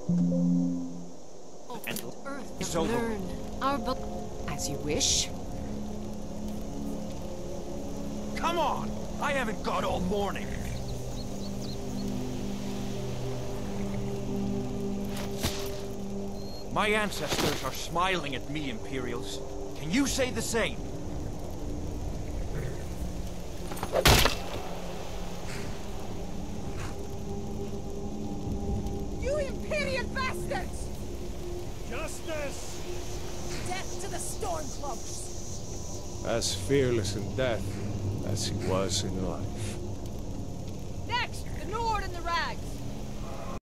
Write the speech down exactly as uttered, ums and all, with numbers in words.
And Earth so the- learn our book as you wish. Come on! I haven't got all morning. My ancestors are smiling at me, Imperials. Can you say the same? You Imperial bastards! Justice! Death to the Stormcloaks! As fearless in death as he was in life. Next, the Nord and the Rags!